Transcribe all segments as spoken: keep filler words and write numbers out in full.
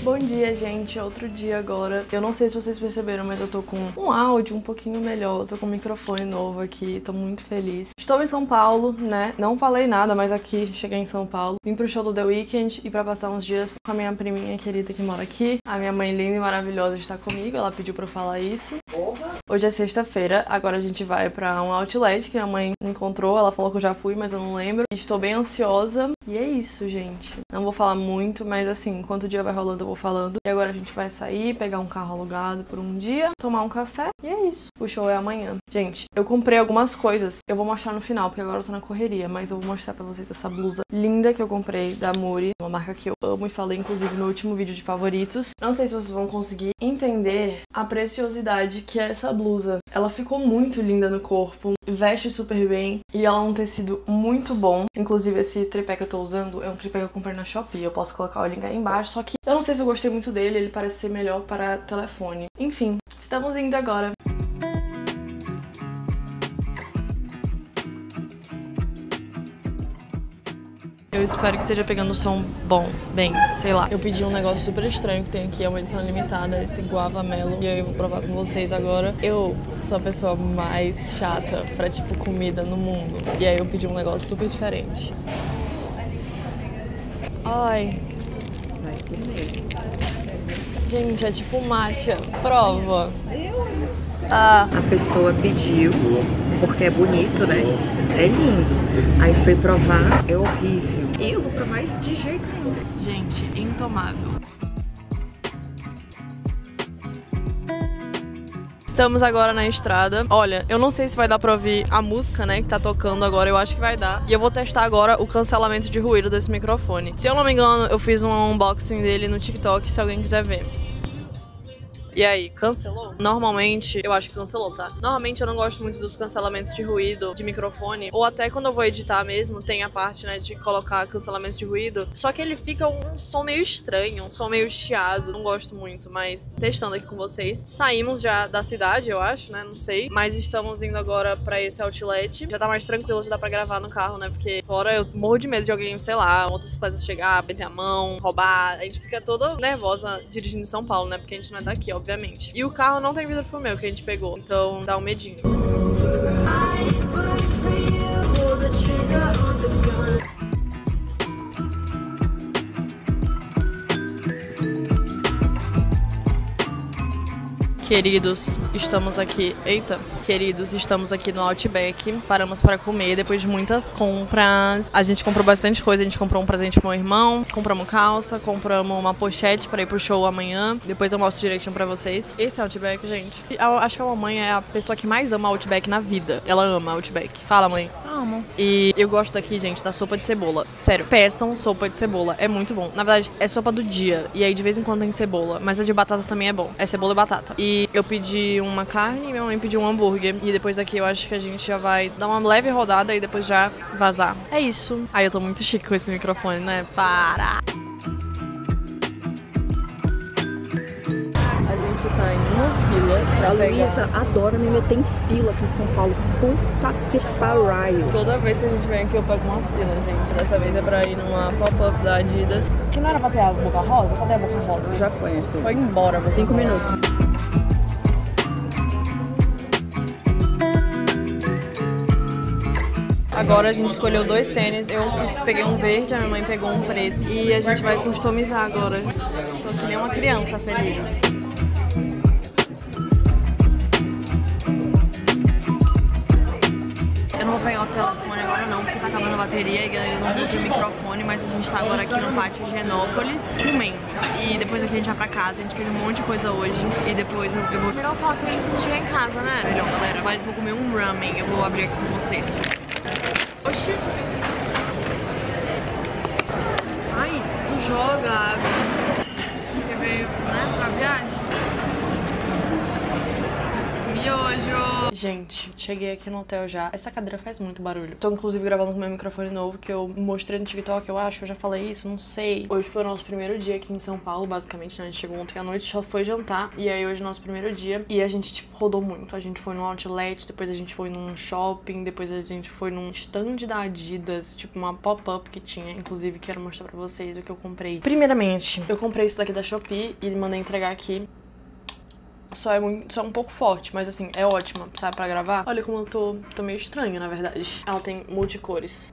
Bom dia, gente. Outro dia agora. Eu não sei se vocês perceberam, mas eu tô com um áudio um pouquinho melhor. Eu tô com um microfone novo aqui. Tô muito feliz. Estou em São Paulo, né? Não falei nada, mas aqui cheguei em São Paulo. Vim pro show do The Weeknd e pra passar uns dias com a minha priminha querida que mora aqui. A minha mãe linda e maravilhosa está comigo. Ela pediu pra eu falar isso. Hoje é sexta-feira. Agora a gente vai pra um outlet que minha mãe encontrou. Ela falou que eu já fui, mas eu não lembro. Estou bem ansiosa. E é isso, gente. Não vou falar muito, mas assim, enquanto o dia vai rolando, eu vou falando. E agora a gente vai sair, pegar um carro alugado por um dia, tomar um café. E é isso. O show é amanhã. Gente, eu comprei algumas coisas. Eu vou mostrar no final, porque agora eu tô na correria. Mas eu vou mostrar pra vocês essa blusa linda que eu comprei da Muri. Uma marca que eu amo e falei, inclusive, no último vídeo de favoritos. Não sei se vocês vão conseguir entender a preciosidade que é essa blusa. Ela ficou muito linda no corpo, veste super bem e ela é um tecido muito bom. Inclusive, esse tripé que eu tô usando é um tripé que eu comprei na Shopee. Eu posso colocar o link aí embaixo, só que eu não sei se eu gostei muito dele, ele parece ser melhor para telefone. Enfim, estamos indo agora. Eu espero que esteja pegando o som bom, bem, sei lá. Eu pedi um negócio super estranho que tem aqui, é uma edição limitada, esse guava melo. E aí eu vou provar com vocês agora. Eu sou a pessoa mais chata pra, tipo, comida no mundo. E aí eu pedi um negócio super diferente. Ai. Vai comer. Gente, é tipo matcha. Prova. Ah. A pessoa pediu, porque é bonito, né? É lindo. Aí foi provar, é horrível. Eu vou provar isso de jeito nenhum. Gente, intomável. Estamos agora na estrada. Olha, eu não sei se vai dar pra ouvir a música, né, que tá tocando agora. Eu acho que vai dar. E eu vou testar agora o cancelamento de ruído desse microfone. Se eu não me engano, eu fiz um unboxing dele no TikTok, se alguém quiser ver. E aí, cancelou? Normalmente, eu acho que cancelou, tá? Normalmente eu não gosto muito dos cancelamentos de ruído de microfone, ou até quando eu vou editar mesmo, tem a parte, né, de colocar cancelamento de ruído, só que ele fica um som meio estranho, um som meio chiado, não gosto muito, mas testando aqui com vocês. Saímos já da cidade, eu acho, né, não sei, mas estamos indo agora pra esse outlet. Já tá mais tranquilo, já dá pra gravar no carro, né, porque fora eu morro de medo de alguém, sei lá, motocicleta chegar, bater a mão, roubar, a gente fica toda nervosa dirigindo em São Paulo, né, porque a gente não é daqui, ó. Obviamente. E o carro não tem vidro fumê, que a gente pegou. Então dá um medinho. Queridos, estamos aqui... Eita! Queridos, estamos aqui no Outback. Paramos para comer depois de muitas compras. A gente comprou bastante coisa. A gente comprou um presente pro meu irmão. Compramos calça. Compramos uma pochete para ir pro show amanhã. Depois eu mostro direitinho pra vocês. Esse Outback, gente... Eu acho que a mamãe é a pessoa que mais ama Outback na vida. Ela ama Outback. Fala, mãe. Amo. E eu gosto daqui, gente, da sopa de cebola. Sério, peçam sopa de cebola. É muito bom. Na verdade, é sopa do dia. E aí, de vez em quando tem cebola. Mas a de batata também é bom. É cebola e batata. E eu pedi uma carne e minha mãe pediu um hambúrguer. E depois daqui eu acho que a gente já vai dar uma leve rodada e depois já vazar. É isso. Ai, eu tô muito chique com esse microfone, né? Para! A gente tá em uma fila pra A pegar... Luísa adora me meter em fila aqui em São Paulo. Puta que pariu. Toda vez que a gente vem aqui eu pego uma fila, gente. Dessa vez é pra ir numa pop-up da Adidas. Que não era pra ter a Boca Rosa? Cadê a Boca Rosa? Já foi, Arthur. Foi embora. Cinco minutos. Agora a gente escolheu dois tênis, eu peguei um verde, a minha mãe pegou um preto. E a gente vai customizar agora. Tô que nem uma criança feliz. Eu não vou pegar o telefone agora não, porque tá acabando a bateria e eu não vou ter o microfone, mas a gente tá agora aqui no pátio de Genópolis, comendo. E depois aqui a gente vai pra casa, a gente fez um monte de coisa hoje. E depois eu, eu vou... Melhor falar que a gente não chegar em casa, né? Melhor, galera. Mas eu vou comer um ramen, eu vou abrir aqui com vocês. Oxi! Ai, tu joga água. Porque veio, né, pra viagem. Miojo! Gente, cheguei aqui no hotel já. Essa cadeira faz muito barulho. Tô, inclusive, gravando com meu microfone novo, que eu mostrei no TikTok, eu acho. Eu já falei isso, não sei. Hoje foi o nosso primeiro dia aqui em São Paulo, basicamente, né? A gente chegou ontem à noite, só foi jantar. E aí, hoje é o nosso primeiro dia. E a gente, tipo, rodou muito. A gente foi no outlet, depois a gente foi num shopping, depois a gente foi num stand da Adidas, tipo, uma pop-up que tinha. Inclusive, quero mostrar pra vocês o que eu comprei. Primeiramente, eu comprei isso daqui da Shopee e mandei entregar aqui. Só é, muito, só é um pouco forte, mas assim, é ótima, sabe, pra gravar. Olha como eu tô, tô meio estranha, na verdade. Ela tem multicores.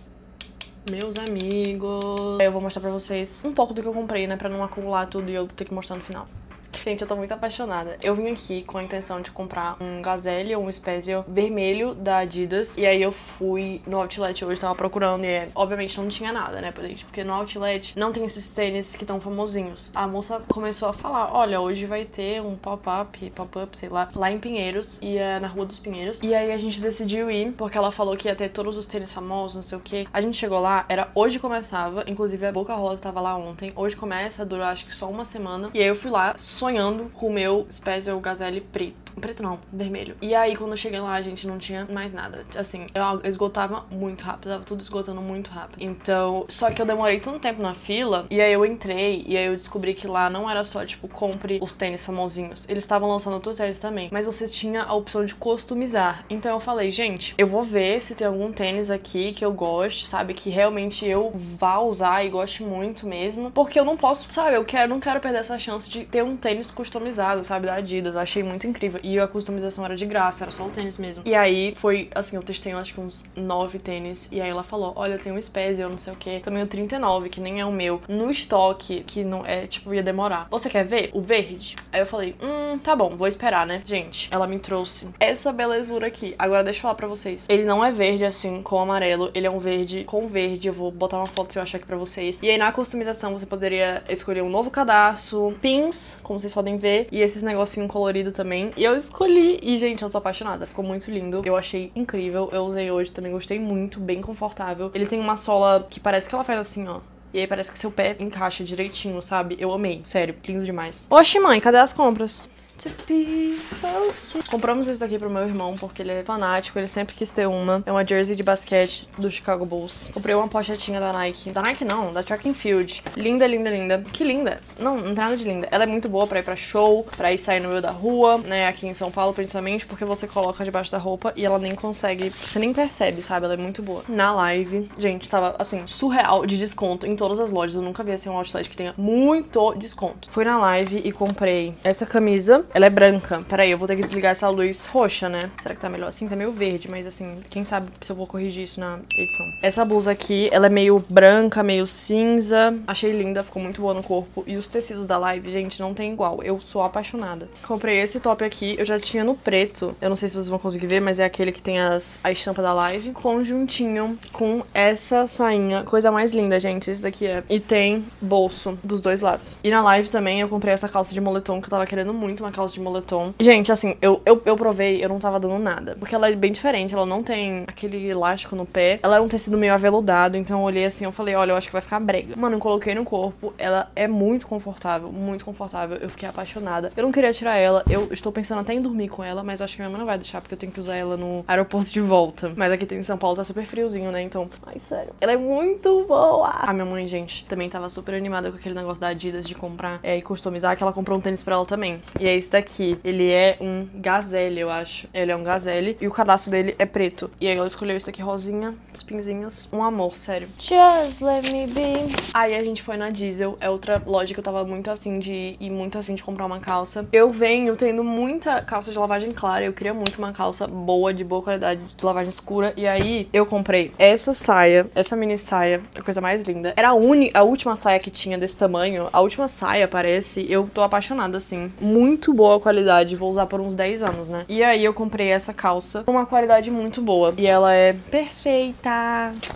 Meus amigos. Eu vou mostrar pra vocês um pouco do que eu comprei, né, pra não acumular tudo e eu ter que mostrar no final. Gente, eu tô muito apaixonada. Eu vim aqui com a intenção de comprar um Gazelle ou um Spezial vermelho da Adidas. E aí eu fui no outlet hoje, tava procurando e é, obviamente não tinha nada, né, gente? Porque no outlet não tem esses tênis que estão famosinhos. A moça começou a falar, olha, hoje vai ter um pop-up, pop-up, sei lá, lá em Pinheiros. E é na Rua dos Pinheiros. E aí a gente decidiu ir, porque ela falou que ia ter todos os tênis famosos, não sei o que. A gente chegou lá, era hoje começava, inclusive a Boca Rosa tava lá ontem. Hoje começa, dura acho que só uma semana. E aí eu fui lá, sonhando com o meu Spezial Gazelle preto. Preto não, vermelho. E aí, quando eu cheguei lá, gente, não tinha mais nada. Assim, eu esgotava muito rápido, tava tudo esgotando muito rápido. Então, só que eu demorei tanto tempo na fila, e aí eu entrei, e aí eu descobri que lá não era só, tipo, compre os tênis famosinhos. Eles estavam lançando outros tênis também, mas você tinha a opção de customizar. Então eu falei, gente, eu vou ver se tem algum tênis aqui que eu goste, sabe, que realmente eu vá usar e goste muito mesmo, porque eu não posso, sabe, eu quero, não quero perder essa chance de ter um tênis customizado, sabe, da Adidas. Eu achei muito incrível. E a customização era de graça, era só o tênis mesmo. E aí foi, assim, eu testei, eu acho que uns nove tênis. E aí ela falou, olha, tem um Spezial, não sei o que. Também o trinta e nove, que nem é o meu. No estoque, que não é, tipo, ia demorar. Você quer ver o verde? Aí eu falei, hum, tá bom, vou esperar, né? Gente, ela me trouxe essa belezura aqui. Agora deixa eu falar pra vocês. Ele não é verde, assim, com amarelo. Ele é um verde com verde. Eu vou botar uma foto se eu achar aqui pra vocês. E aí na customização você poderia escolher um novo cadastro, pins, como vocês podem ver, e esses negocinho colorido também. E eu escolhi e, gente, eu tô apaixonada. Ficou muito lindo. Eu achei incrível. Eu usei hoje também, gostei muito, bem confortável. Ele tem uma sola que parece que ela faz assim, ó. E aí parece que seu pé encaixa direitinho, sabe? Eu amei. Sério, lindo demais. Oxi, mãe, cadê as compras? To be close to... Compramos esse daqui pro meu irmão, porque ele é fanático, ele sempre quis ter uma. É uma jersey de basquete do Chicago Bulls. Comprei uma pochetinha da Nike. Da Nike não, da Track and Field. Linda, linda, linda. Que linda. Não, não tem nada de linda. Ela é muito boa pra ir pra show, pra ir sair no meio da rua, né, aqui em São Paulo, principalmente, porque você coloca debaixo da roupa e ela nem consegue, você nem percebe, sabe? Ela é muito boa. Na live, gente, tava, assim, surreal de desconto em todas as lojas. Eu nunca vi, assim, um outlet que tenha muito desconto. Fui na live e comprei essa camisa. Ela é branca. Peraí, eu vou ter que desligar essa luz roxa, né? Será que tá melhor assim? Tá meio verde, mas assim, quem sabe se eu vou corrigir isso na edição. Essa blusa aqui, ela é meio branca, meio cinza. Achei linda, ficou muito boa no corpo. E os tecidos da live, gente, não tem igual. Eu sou apaixonada. Comprei esse top aqui, eu já tinha no preto. Eu não sei se vocês vão conseguir ver, mas é aquele que tem as, a estampa da live. Conjuntinho com essa sainha. Coisa mais linda, gente, esse daqui é. E tem bolso dos dois lados. E na live também eu comprei essa calça de moletom, que eu tava querendo muito uma calça de moletom. Gente, assim, eu, eu, eu provei, eu não tava dando nada. Porque ela é bem diferente, ela não tem aquele elástico no pé. Ela é um tecido meio aveludado, então eu olhei assim, eu falei, olha, eu acho que vai ficar brega. Mano, eu coloquei no corpo, ela é muito confortável, muito confortável. Eu fiquei apaixonada. Eu não queria tirar ela, eu estou pensando até em dormir com ela, mas eu acho que minha mãe não vai deixar, porque eu tenho que usar ela no aeroporto de volta. Mas aqui em São Paulo tá super friozinho, né, então... Ai, sério. Ela é muito boa! A minha mãe, gente, também tava super animada com aquele negócio da Adidas de comprar é, e customizar, que ela comprou um tênis pra ela também. E é esse daqui. Ele é um Gazelle, eu acho. Ele é um Gazelle e o cadastro dele é preto. E aí ela escolheu esse aqui rosinha, os pinzinhos. Um amor, sério. Just let me be. Aí a gente foi na Diesel, é outra loja que eu tava muito afim de ir e muito afim de comprar uma calça. Eu venho tendo muita calça de lavagem clara, eu queria muito uma calça boa, de boa qualidade, de lavagem escura. E aí eu comprei essa saia, essa mini saia, a coisa mais linda. Era a, uni, a última saia que tinha desse tamanho, a última saia, parece. Eu tô apaixonada, assim. Muito boa qualidade, vou usar por uns dez anos, né? E aí eu comprei essa calça com uma qualidade muito boa. E ela é perfeita.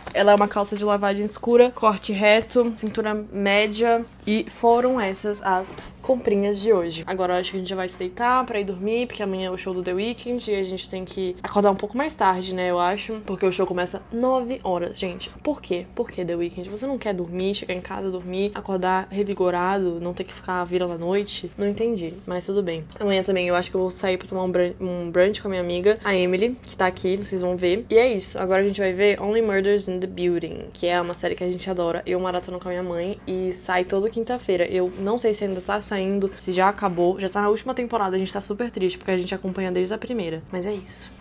Ela é uma calça de lavagem escura, corte reto, cintura média e foram essas as comprinhas de hoje. Agora eu acho que a gente já vai se deitar pra ir dormir, porque amanhã é o show do The Weeknd e a gente tem que acordar um pouco mais tarde, né, eu acho, porque o show começa nove horas, gente. Por quê? Por que The Weeknd? Você não quer dormir, chegar em casa, dormir, acordar revigorado, não ter que ficar virando à noite? Não entendi, mas tudo bem. Amanhã também eu acho que eu vou sair pra tomar um brunch, um brunch com a minha amiga, a Emily, que tá aqui, vocês vão ver. E é isso, agora a gente vai ver Only Murders in the Building, que é uma série que a gente adora. Eu maratono com a minha mãe e sai toda quinta-feira. Eu não sei se ainda tá saindo, se já acabou, já tá na última temporada, a gente tá super triste porque a gente acompanha desde a primeira, mas é isso.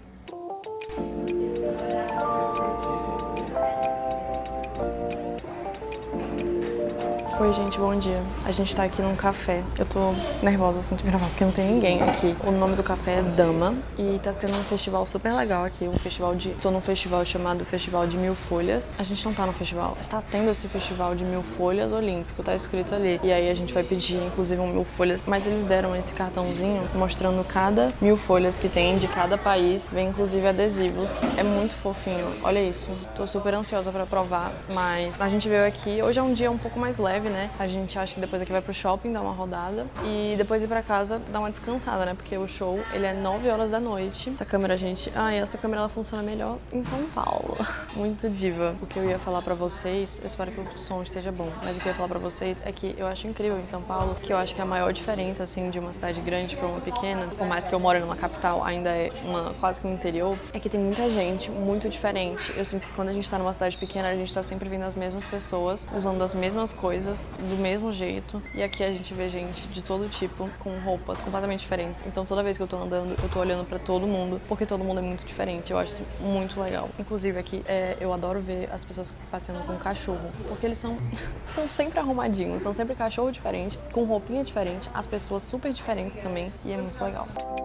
Oi, gente, bom dia. A gente tá aqui num café. Eu tô nervosa assim de gravar porque não tem ninguém aqui. O nome do café é Dama e tá tendo um festival super legal aqui, um festival de... Tô num festival chamado Festival de Mil Folhas. A gente não tá no festival. Está tendo esse festival de Mil Folhas Olímpico, tá escrito ali. E aí a gente vai pedir, inclusive, um Mil Folhas. Mas eles deram esse cartãozinho mostrando cada Mil Folhas que tem de cada país. Vem, inclusive, adesivos. É muito fofinho. Olha isso. Tô super ansiosa pra provar, mas a gente veio aqui. Hoje é um dia um pouco mais leve, né? A gente acha que depois aqui vai pro shopping, dar uma rodada e depois ir pra casa dar uma descansada, né? Porque o show, ele é nove horas da noite. Essa câmera, gente... Ai, essa câmera, ela funciona melhor em São Paulo. Muito diva. O que eu ia falar pra vocês... Eu espero que o som esteja bom. Mas o que eu ia falar pra vocês é que eu acho incrível em São Paulo, que eu acho que a maior diferença, assim, de uma cidade grande pra uma pequena, por mais que eu moro numa capital, ainda é uma quase que um interior, é que tem muita gente muito diferente. Eu sinto que quando a gente tá numa cidade pequena, a gente tá sempre vendo as mesmas pessoas, usando as mesmas coisas, do mesmo jeito, e aqui a gente vê gente de todo tipo, com roupas completamente diferentes. Então toda vez que eu tô andando, eu tô olhando pra todo mundo, porque todo mundo é muito diferente. Eu acho isso muito legal. Inclusive aqui, é, eu adoro ver as pessoas passeando com cachorro, porque eles são, são sempre arrumadinhos, são sempre cachorro diferente, com roupinha diferente, as pessoas super diferentes também, e é muito legal.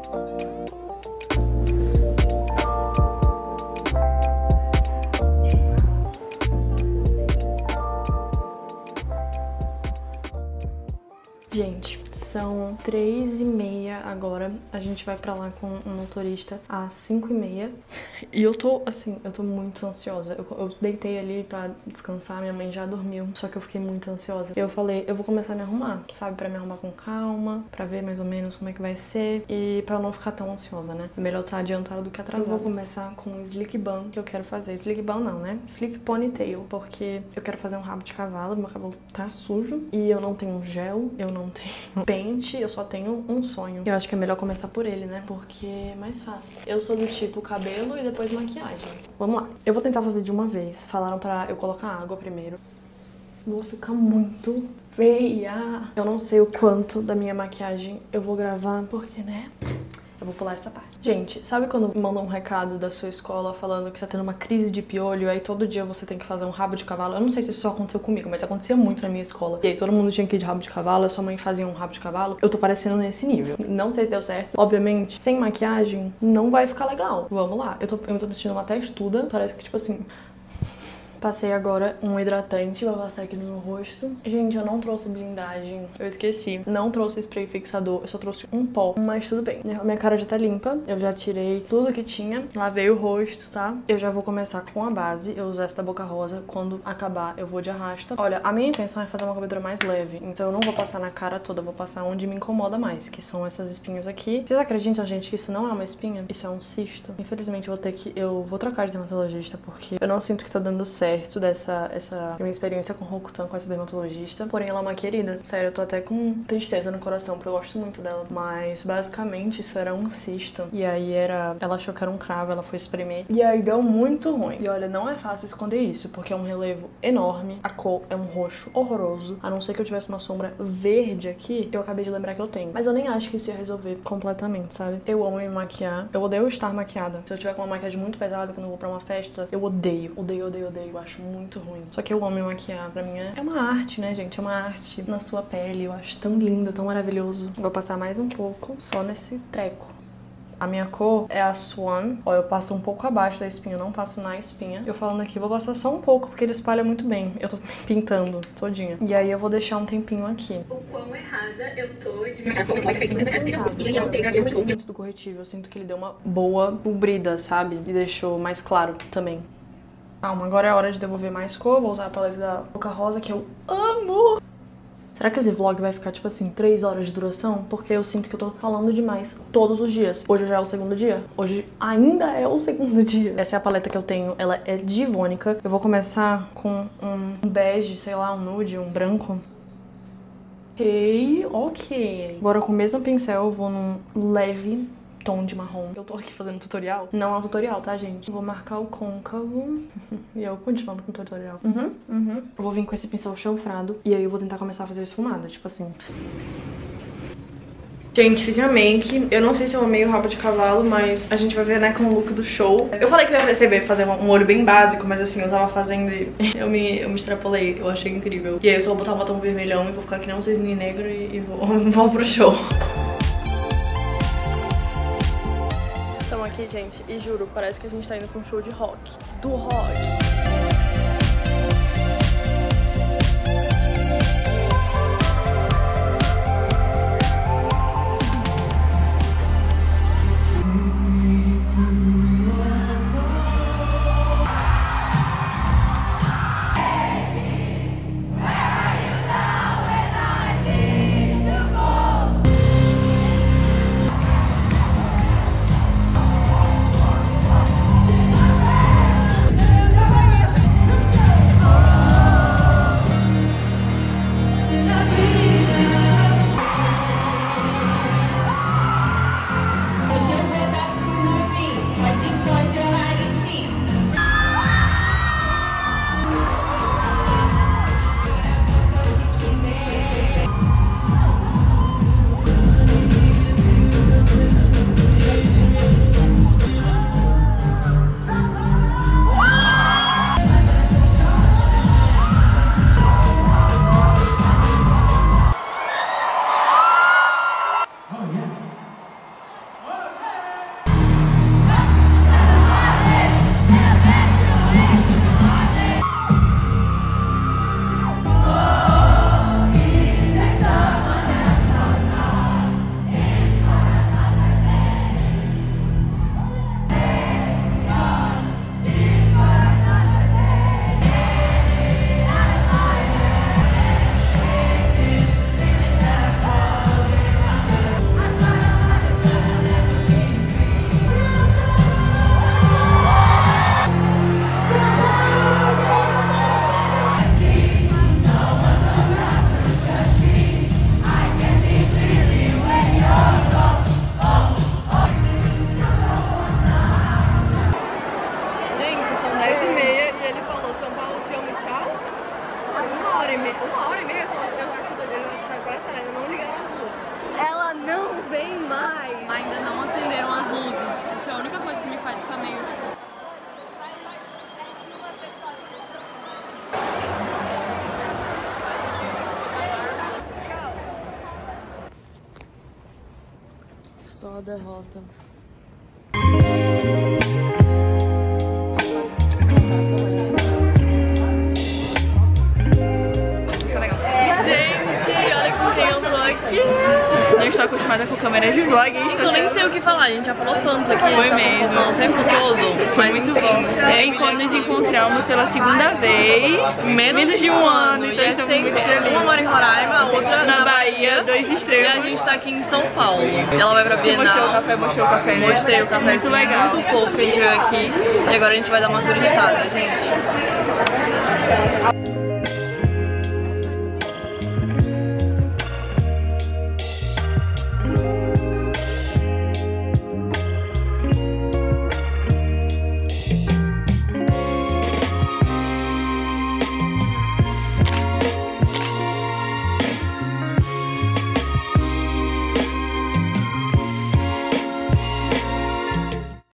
Gente, são três e meia agora, a gente vai pra lá com um motorista às cinco e meia e eu tô, assim, eu tô muito ansiosa. Eu, eu deitei ali pra descansar, minha mãe já dormiu, só que eu fiquei muito ansiosa. Eu falei, eu vou começar a me arrumar, sabe, pra me arrumar com calma, pra ver mais ou menos como é que vai ser e pra não ficar tão ansiosa, né? É melhor estar adiantada do que atrasada. Eu vou começar com o Slick Bun que eu quero fazer. Slick Bun não, né? Slick Ponytail, porque eu quero fazer um rabo de cavalo, meu cabelo tá sujo e eu não tenho gel, eu não tenho pente, eu só tenho um sonho. Eu acho que é melhor começar por ele, né? Porque é mais fácil. Eu sou do tipo cabelo e depois maquiagem. Vamos lá. Eu vou tentar fazer de uma vez. Falaram pra eu colocar água primeiro. Vou ficar muito feia. Eu não sei o quanto da minha maquiagem eu vou gravar, porque, né? Eu vou pular essa parte. Gente, sabe quando mandam um recado da sua escola falando que você tá tendo uma crise de piolho, aí todo dia você tem que fazer um rabo de cavalo? Eu não sei se isso só aconteceu comigo, mas acontecia muito na minha escola. E aí todo mundo tinha que ir de rabo de cavalo, a sua mãe fazia um rabo de cavalo. Eu tô parecendo nesse nível. Não sei se deu certo. Obviamente, sem maquiagem, não vai ficar legal. Vamos lá. Eu tô, eu tô me sentindo uma textuda. Parece que, tipo assim... Passei agora um hidratante, vou passar aqui no meu rosto. Gente, eu não trouxe blindagem, eu esqueci. Não trouxe spray fixador, eu só trouxe um pó, mas tudo bem. Minha cara já tá limpa, eu já tirei tudo que tinha, lavei o rosto, tá? Eu já vou começar com a base, eu uso essa da Boca Rosa. Quando acabar, eu vou de arrasta. Olha, a minha intenção é fazer uma cobertura mais leve, então eu não vou passar na cara toda, eu vou passar onde me incomoda mais, que são essas espinhas aqui. Vocês acreditam, gente, que isso não é uma espinha? Isso é um cisto. Infelizmente, eu vou ter que... Eu vou trocar de dermatologista, porque eu não sinto que tá dando certo. Certo dessa essa minha experiência com Rokutan, com essa dermatologista. Porém, ela é uma querida. Sério, eu tô até com tristeza no coração, porque eu gosto muito dela. Mas, basicamente, isso era um cisto. E aí era... Ela achou que era um cravo, ela foi espremer. E aí deu muito ruim. E olha, não é fácil esconder isso, porque é um relevo enorme. A cor é um roxo horroroso. A não ser que eu tivesse uma sombra verde aqui, eu acabei de lembrar que eu tenho. Mas eu nem acho que isso ia resolver completamente, sabe? Eu amo me maquiar. Eu odeio estar maquiada. Se eu tiver com uma maquiagem muito pesada, quando eu vou pra uma festa, eu odeio. Odeio, odeio, odeio. Eu acho muito ruim. Só que eu amo me maquiar. Pra mim é, é uma arte, né, gente? É uma arte na sua pele. Eu acho tão lindo, tão maravilhoso. Vou passar mais um pouco só nesse treco. A minha cor é a Swan. Ó, eu passo um pouco abaixo da espinha, eu não passo na espinha. Eu falando aqui, vou passar só um pouco, porque ele espalha muito bem. Eu tô pintando todinha. E aí eu vou deixar um tempinho aqui. O quão errada eu tô de muito do corretivo. Eu sinto que ele deu uma boa cobrida, sabe? E deixou mais claro também. Calma, agora é a hora de devolver mais cor. Vou usar a paleta da Boca Rosa, que eu amo. Será que esse vlog vai ficar, tipo assim, três horas de duração? Porque eu sinto que eu tô falando demais todos os dias. Hoje já é o segundo dia. Hoje ainda é o segundo dia. Essa é a paleta que eu tenho. Ela é divônica. Eu vou começar com um bege, sei lá, um nude, um branco. Ok, ok. Agora com o mesmo pincel eu vou num leve tom de marrom. Eu tô aqui fazendo tutorial. Não é um tutorial, tá, gente? Vou marcar o côncavo. E eu continuando com o tutorial. Uhum, uhum. Eu vou vir com esse pincel chanfrado. E aí eu vou tentar começar a fazer esfumado, tipo assim. Gente, fiz minha make. Eu não sei se eu amei o rabo de cavalo, mas a gente vai ver, né, com o look do show. Eu falei que eu ia receber fazer um olho bem básico, mas assim, eu tava fazendo e eu me, eu me extrapolei. Eu achei incrível. E aí eu só vou botar um batom vermelhão e vou ficar que nem um cisne negro e, e vou, vou pro show. Estamos aqui, gente, e juro, parece que a gente tá indo pra um show de rock. Do rock. Uma hora e meia, eu acho que eu tô dele, eu acho que tá agora, ainda não ligaram as luzes. Ela não vem mais. Ainda não acenderam as luzes. Isso é a única coisa que me faz ficar meio, tipo... Só a derrota. A gente tá acostumada com câmera de vlog, a gente eu nem sei o que falar, a gente já falou tanto aqui. Foi mesmo, tá o tempo todo, mas muito bom. E aí quando nos encontramos pela segunda vez, menos de um ano, então estamos muito felizes. Uma mora em Roraima, a outra na Bahia, dois extremos. E a gente tá aqui em São Paulo. Ela vai pra Bienal. Mostrei o café, mostrei o café, né? Mostrei o café, muito legal. Muito fofo que a gente veio aqui. E agora a gente vai dar uma turistada, gente.